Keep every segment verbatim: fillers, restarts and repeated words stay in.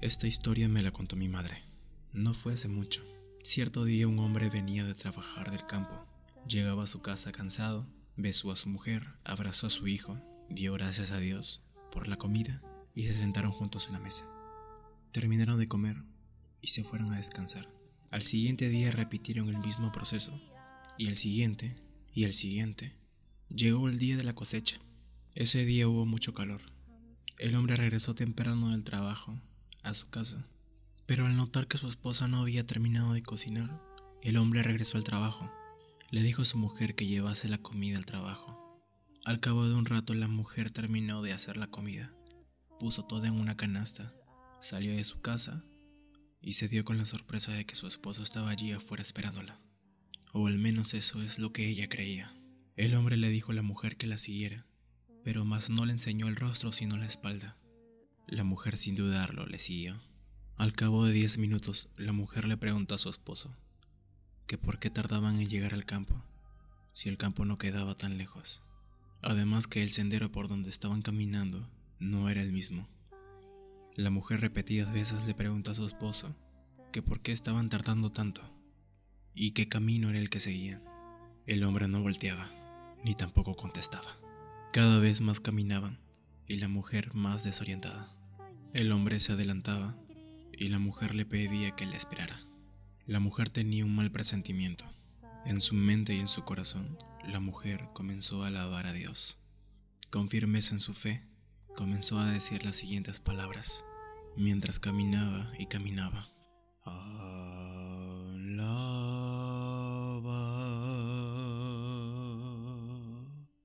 Esta historia me la contó mi madre. No fue hace mucho. Cierto día un hombre venía de trabajar del campo. Llegaba a su casa cansado, besó a su mujer, abrazó a su hijo, dio gracias a Dios por la comida y se sentaron juntos en la mesa. Terminaron de comer y se fueron a descansar. Al siguiente día repitieron el mismo proceso, y el siguiente, y el siguiente. Llegó el día de la cosecha. Ese día hubo mucho calor. El hombre regresó temprano del trabajo a su casa, pero al notar que su esposa no había terminado de cocinar, el hombre regresó al trabajo. Le dijo a su mujer que llevase la comida al trabajo. Al cabo de un rato la mujer terminó de hacer la comida, puso toda en una canasta, salió de su casa y se dio con la sorpresa de que su esposo estaba allí afuera esperándola, o al menos eso es lo que ella creía. El hombre le dijo a la mujer que la siguiera, pero más no le enseñó el rostro sino la espalda. La mujer sin dudarlo le siguió. Al cabo de diez minutos, la mujer le preguntó a su esposo que por qué tardaban en llegar al campo, si el campo no quedaba tan lejos. Además que el sendero por donde estaban caminando no era el mismo. La mujer repetidas veces le preguntó a su esposo que por qué estaban tardando tanto y qué camino era el que seguían. El hombre no volteaba, ni tampoco contestaba. Cada vez más caminaban y la mujer más desorientada. El hombre se adelantaba y la mujer le pedía que le esperara. La mujer tenía un mal presentimiento. En su mente y en su corazón, la mujer comenzó a alabar a Dios. Con firmeza en su fe, comenzó a decir las siguientes palabras, mientras caminaba y caminaba. Alaba,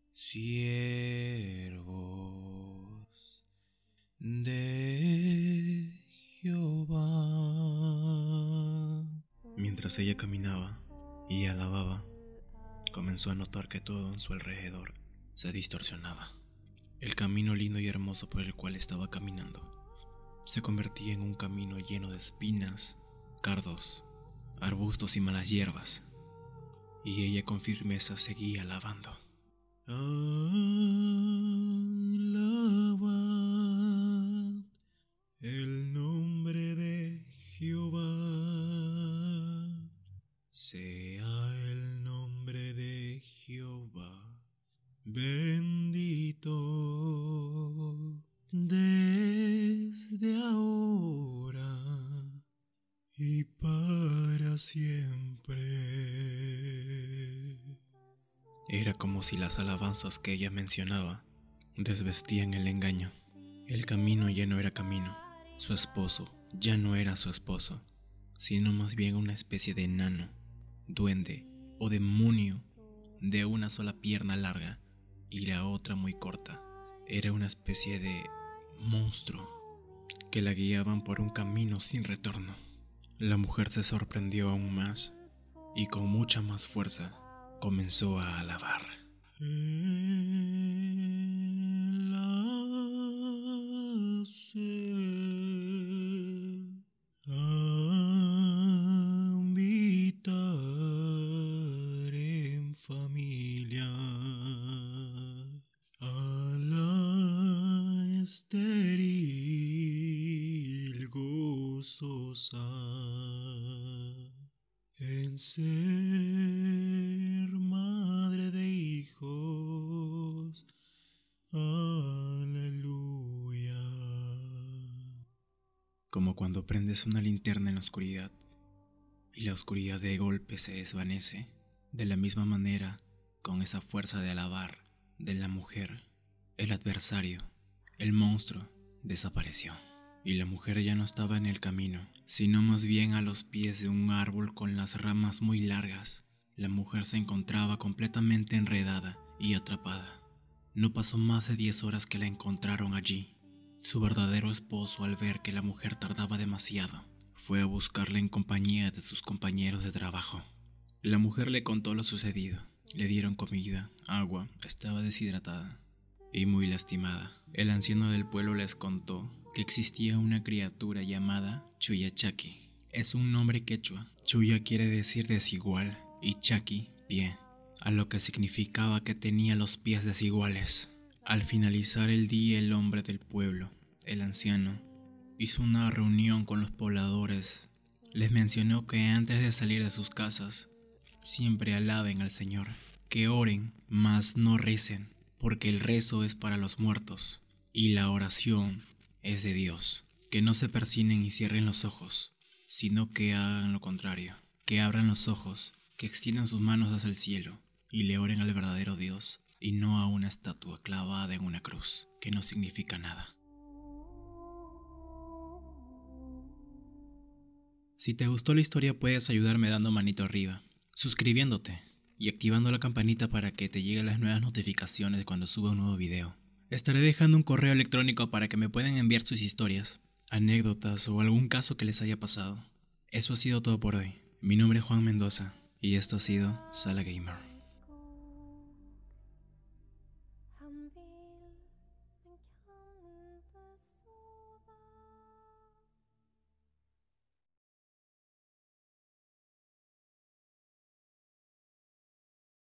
siervos de Jehová. Mientras ella caminaba y alababa, comenzó a notar que todo en su alrededor se distorsionaba. El camino lindo y hermoso por el cual estaba caminando se convertía en un camino lleno de espinas, cardos, arbustos y malas hierbas, y ella con firmeza seguía alabando. Alabad el nombre de Jehová, sea el nombre de Jehová bendito desde ahora y para siempre. Era como si las alabanzas que ella mencionaba desvestían el engaño. El camino ya no era camino. Su esposo ya no era su esposo, sino más bien una especie de enano, duende o demonio de una sola pierna larga y la otra muy corta. Era una especie de monstruo que la guiaban por un camino sin retorno. La mujer se sorprendió aún más y con mucha más fuerza comenzó a alabar. Él hace habitar en familia a la estéril gozosa en ser madre de hijos. Aleluya. Como cuando prendes una linterna en la oscuridad y la oscuridad de golpe se desvanece, de la misma manera, con esa fuerza de alabar de la mujer, el adversario, el monstruo, desapareció. Y la mujer ya no estaba en el camino, sino más bien a los pies de un árbol con las ramas muy largas. La mujer se encontraba completamente enredada y atrapada. No pasó más de diez horas que la encontraron allí. Su verdadero esposo, al ver que la mujer tardaba demasiado, fue a buscarla en compañía de sus compañeros de trabajo. La mujer le contó lo sucedido. Le dieron comida, agua, estaba deshidratada y muy lastimada. El anciano del pueblo les contó que existía una criatura llamada Chuyachaki. Es un nombre quechua. Chuya quiere decir desigual y Chaki, pie, a lo que significaba que tenía los pies desiguales. Al finalizar el día, el hombre del pueblo, el anciano, hizo una reunión con los pobladores. Les mencionó que antes de salir de sus casas, siempre alaben al Señor, que oren, mas no recen, porque el rezo es para los muertos y la oración es de Dios. Que no se persignen y cierren los ojos, sino que hagan lo contrario, que abran los ojos, que extiendan sus manos hacia el cielo y le oren al verdadero Dios y no a una estatua clavada en una cruz, que no significa nada. Si te gustó la historia, puedes ayudarme dando manito arriba, suscribiéndote y activando la campanita para que te lleguen las nuevas notificaciones cuando suba un nuevo video. Estaré dejando un correo electrónico para que me puedan enviar sus historias, anécdotas o algún caso que les haya pasado. Eso ha sido todo por hoy. Mi nombre es Juan Mendoza y esto ha sido Sala Gamer.